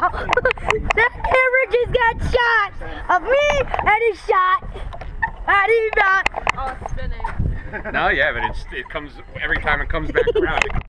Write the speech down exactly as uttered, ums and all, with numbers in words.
That camera just got shot of me and a shot. How do you not? Oh, it's spinning. No, yeah, but it's, it comes, every time it comes back around.